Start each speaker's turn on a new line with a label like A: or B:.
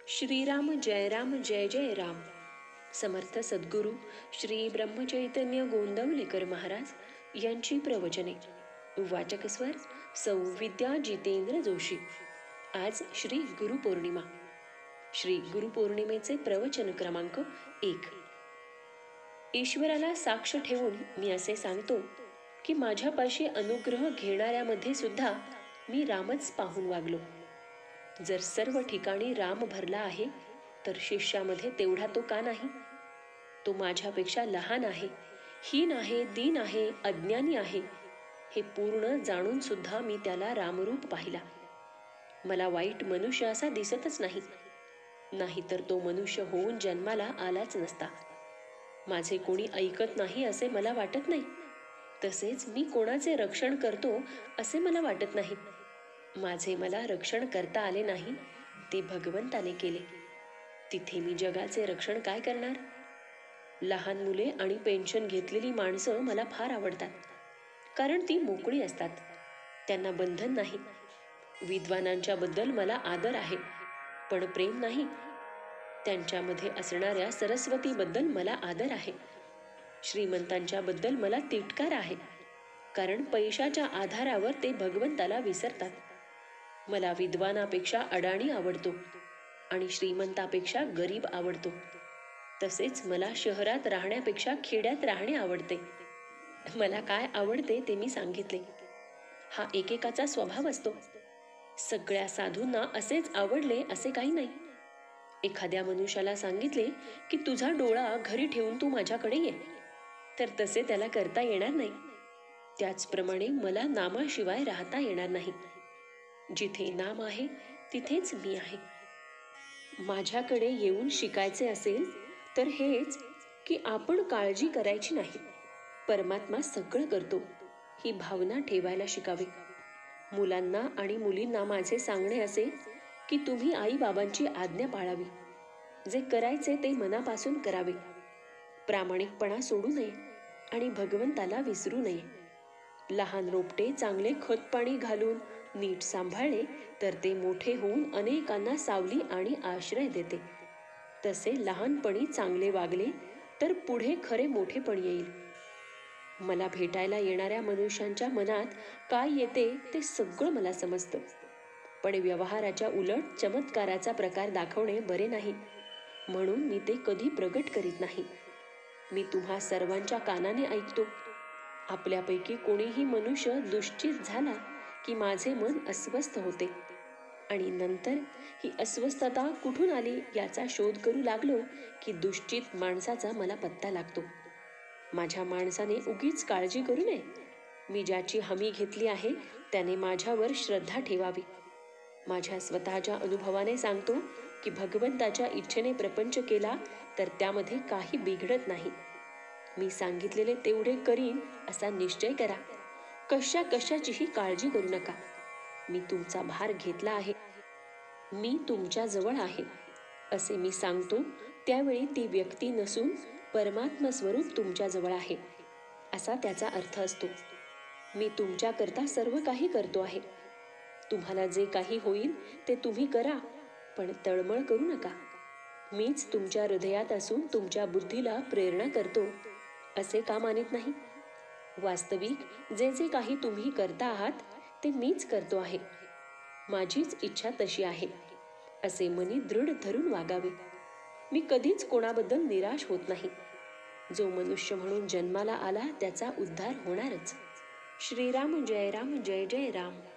A: श्रीराम जय जय राम. समर्थ सद्गुरू श्री ब्रह्मचैतन्य गोंदवलेकर महाराज यांची प्रवचने. वाचक स्वर सौ विद्या जितेंद्र जोशी. आज श्री गुरुपौर्णिमा. श्री गुरुपौर्णिमेचे प्रवचन क्रमांक 1. ईश्वराला साक्ष ठेवून मी असे सांगतो की माझ्यापाशी अनुग्रह घेणाऱ्यामध्ये सुद्धा मी रामच पाहून वागलो. जर सर्व ठिकाणी राम भरला आहे तर शिष्यामध्ये तेवढा तो का नाही? तो माझ्यापेक्षा लहान आहे, हीन आहे, दीन आहे, अज्ञानी आहे हे पूर्ण जाणून सुद्धा मी त्याला रामरूप पाहिला. मला वाईट मनुष्य असा दिसतच नाही, नाहीतर तो मनुष्य होऊन जन्माला आलाच नसता. माझे कोणी ऐकत नाही असे मला वाटत नाही, तसेच मी कोणाचे रक्षण करतो असे मला वाटत नाही. माझे मला रक्षण करता आले नाही, ते भगवंताने केले. तिथे मी जगाचे रक्षण काय करणार? लहान मुले आणि पेन्शन घेतलेली माणसं मला फार आवडतात, कारण ती मोकळी असतात, त्यांना बंधन नाही. विद्वानांच्या बद्दल मला आदर आहे, पण प्रेम नाही. त्यांच्यामध्ये असणाऱ्या सरस्वतीबद्दल मला आदर आहे. श्रीमंतांच्या बद्दल मला तिटकार आहे, कारण पैशाच्या आधारावर ते भगवंताला विसरतात. मला विद्वानापेक्षा अडाणी आवडतो आणि श्रीमंतापेक्षा गरीब आवडतो. तसेच मला शहरात राहण्यापेक्षा खेड्यात राहणे आवडते. मला काय आवडते ते मी सांगितले. हा एकेकाचा स्वभाव असतो. सगळ्या साधूंना असेच आवडले असे काही नाही. एखाद्या मनुष्याला सांगितले की तुझा डोळा घरी ठेवून तू माझ्याकडे ये, तर तसे त्याला करता येणार नाही. त्याचप्रमाणे मला नामाशिवाय राहता येणार नाही. जिथे नाम आहे तिथेच मी आहे. माझ्याकडे येऊन शिकायचे असेल तर हेच की आपण काळजी करायची नाही, परमात्मा सगळं करतो ही भावना ठेवायला शिकावे. मुलांना आणि मुलींना माझे सांगणे असे की तुम्ही आई बाबांची आज्ञा पाळावी. जे करायचे ते मनापासून करावे. प्रामाणिकपणा सोडू नये आणि भगवंताला विसरू नये. लहान रोपटे चांगले खत पाणी घालून नीट सांभाळले तर ते मोठे होऊन अनेकांना सावली आणि आश्रय देते. तसे लहानपणी चांगले वागले तर पुढे खरे मोठेपण येईल. मला भेटायला येणाऱ्या मनुष्यांच्या मनात काय येते ते सगळं मला समजतं, पण व्यवहाराच्या उलट चमत्काराचा प्रकार दाखवणे बरे नाही, म्हणून मी ते कधी प्रगट करीत नाही. मी तुम्हा सर्वांच्या कानाने ऐकतो. आपल्यापैकी कोणीही मनुष्य दुश्चित झाला की माझे मन अस्वस्थ होते आणि नंतर ही अस्वस्थता कुठून आली याचा शोध करू लागलो की दुश्चित माणसाचा मला पत्ता लागतो. माझ्या माणसाने उगीच काळजी करू नये. मी ज्याची हमी घेतली आहे त्याने माझ्यावर श्रद्धा ठेवावी. माझ्या स्वतःच्या अनुभवाने सांगतो की भगवंताच्या इच्छेने प्रपंच केला तर त्यामध्ये काही बिघडत नाही. मी सांगितलेले तेवढे करीन असा निश्चय करा. कशाचीही काळजी करू नका. मी तुमचा भार घेतला आहे, मी तुमच्या जवळ आहे असे मी सांगतो त्यावेळी ती व्यक्ती नसून परमात्मा स्वरूप तुमच्या जवळ आहे असा त्याचा अर्थ असतो. मी तुमच्याकरता सर्व काही करतो आहे. तुम्हाला जे काही होईल ते तुम्ही करा, पण तळमळ करू नका. मीच तुमच्या हृदयात असून तुमच्या बुद्धीला प्रेरणा करतो असे का मानित नाही? वास्तविक जे जे काही तुम्ही करता आहात ते मीच करतो आहे. माझीच इच्छा तशी आहे असे मनी दृढ धरून वागावे. मी कधीच कोणाबद्दल निराश होत नाही. जो मनुष्य म्हणून जन्माला आला त्याचा उद्धार होणारच. श्रीराम जय जय राम.